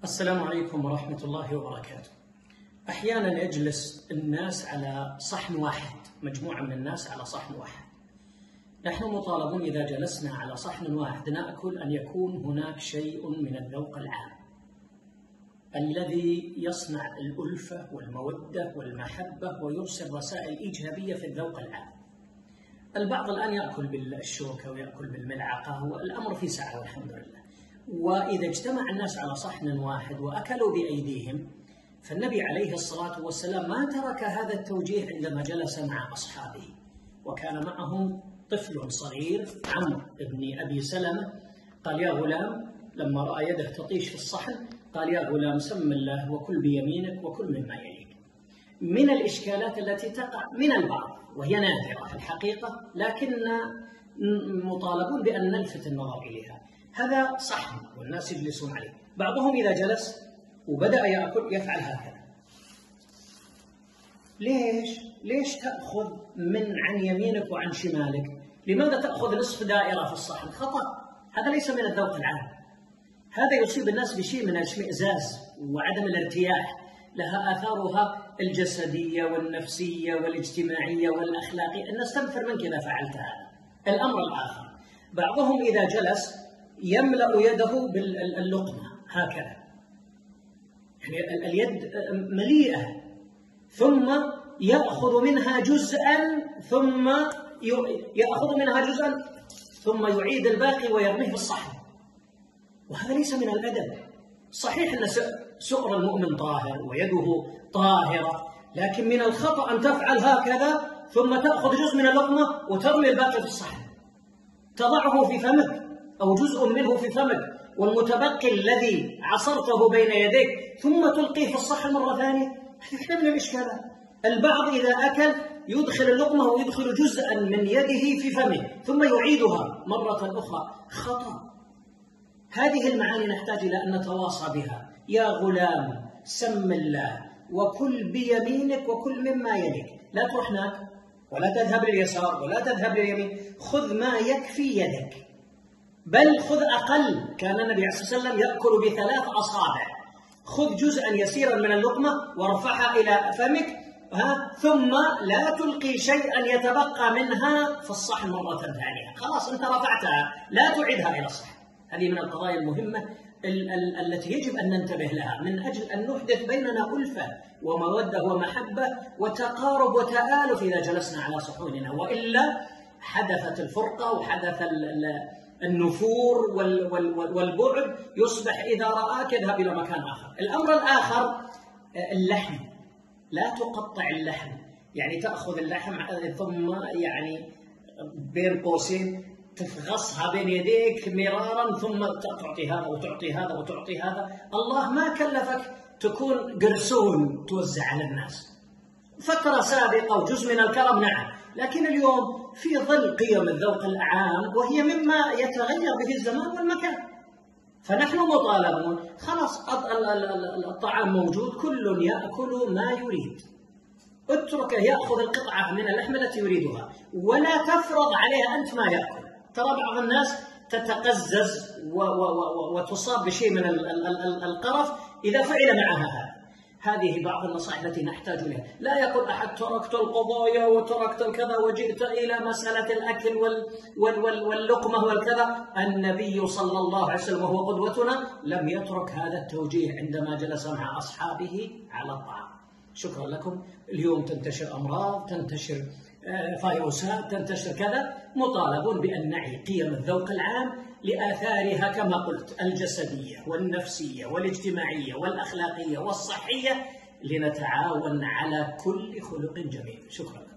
السلام عليكم ورحمة الله وبركاته. أحيانا يجلس الناس على صحن واحد، مجموعة من الناس على صحن واحد. نحن مطالبون إذا جلسنا على صحن واحد نأكل أن يكون هناك شيء من الذوق العام الذي يصنع الألفة والمودة والمحبة ويرسل رسائل إيجابية في الذوق العام. البعض الآن يأكل بالشوكة ويأكل بالملعقة والأمر في سعة والحمد لله. وإذا اجتمع الناس على صحن واحد وأكلوا بأيديهم فالنبي عليه الصلاة والسلام ما ترك هذا التوجيه عندما جلس مع أصحابه، وكان معهم طفل صغير عمرو بن أبي سلمة. قال: يا غلام، لما رأى يده تطيش في الصحن قال: يا غلام سم الله وكل بيمينك وكل مما يليك. من الإشكالات التي تقع من البعض وهي نادرة في الحقيقة، لكننا مطالبون بأن نلفت النظر إليها. هذا صحن والناس يجلسون عليه، بعضهم إذا جلس وبدأ يأكل يفعل هكذا. ليش تأخذ عن يمينك وعن شمالك؟ لماذا تأخذ نصف دائرة في الصحن؟ خطأ، هذا ليس من الذوق العام. هذا يصيب الناس بشيء من الاشمئزاز وعدم الارتياح، لها آثارها الجسدية والنفسية والاجتماعية والأخلاقية. الناس تنفر منك إذا فعلت هذا. الأمر الآخر، بعضهم إذا جلس يملأ يده باللقمة هكذا، يعني اليد مليئة، ثم يأخذ منها جزءا ثم يعيد الباقي ويرميه في الصحن، وهذا ليس من الأدب. صحيح أن سؤر المؤمن طاهر ويده طاهرة، لكن من الخطأ أن تفعل هكذا ثم تأخذ جزء من اللقمة وترمي الباقي في الصحن، تضعه في فمك أو جزء منه في فمك، والمتبقي الذي عصرته بين يديك ثم تلقيه في الصحن مرة ثانية. هذه من الإشكالات. البعض إذا أكل يدخل اللقمة ويدخل جزءا من يده في فمه ثم يعيدها مرة أخرى، خطأ. هذه المعاني نحتاج إلى أن نتواصى بها. يا غلام سم الله وكل بيمينك وكل مما يليك، لا تروح هناك ولا تذهب لليسار ولا تذهب لليمين، خذ ما يكفي يدك، بل خذ أقل. كان النبي عليه الصلاة والسلام يأكل ب3 أصابع. خذ جزءا يسيرا من اللقمة وارفعها إلى فمك، ثم لا تلقي شيئا يتبقى منها في الصحن مرة ثانية. خلاص أنت رفعتها، لا تعيدها إلى الصحن. هذه من القضايا المهمة التي يجب أن ننتبه لها من أجل أن نحدث بيننا ألفة ومودة ومحبة وتقارب وتآلف إذا جلسنا على صحوننا، وإلا حدثت الفرقة وحدث النفور والبعد. يصبح إذا رآك اذهب إلى مكان آخر. الأمر الآخر، اللحم، لا تقطع اللحم، يعني تأخذ اللحم ثم يعني بين قوسين تفغصها بين يديك مرارا، ثم تعطي هذا وتعطي هذا وتعطي هذا. الله ما كلفك تكون قرصون توزع على الناس. فترة سابقة وجزء من الكرم نعم، لكن اليوم في ظل قيم الذوق العام وهي مما يتغير به الزمان والمكان، فنحن مطالبون خلاص الطعام موجود، كل يأكل ما يريد، اتركه يأخذ القطعة من اللحم التي يريدها ولا تفرض عليه أنت ما يأكل. ترى بعض الناس تتقزز وتصاب بشيء من القرف إذا فعل معها هذا. هذه بعض النصائح التي نحتاج إليها. لا يقول أحد تركت القضايا وتركت الكذا وجئت إلى مسألة الأكل واللقمة والكذا. النبي صلى الله عليه وسلم وهو قدوتنا لم يترك هذا التوجيه عندما جلس مع أصحابه على الطعام. شكرا لكم. اليوم تنتشر أمراض، تنتشر فيروسات، تنتشر كذا. مطالبون بأن نعي قيم الذوق العام لآثارها كما قلت الجسدية والنفسية والاجتماعية والأخلاقية والصحية، لنتعاون على كل خلق جميل. شكرا.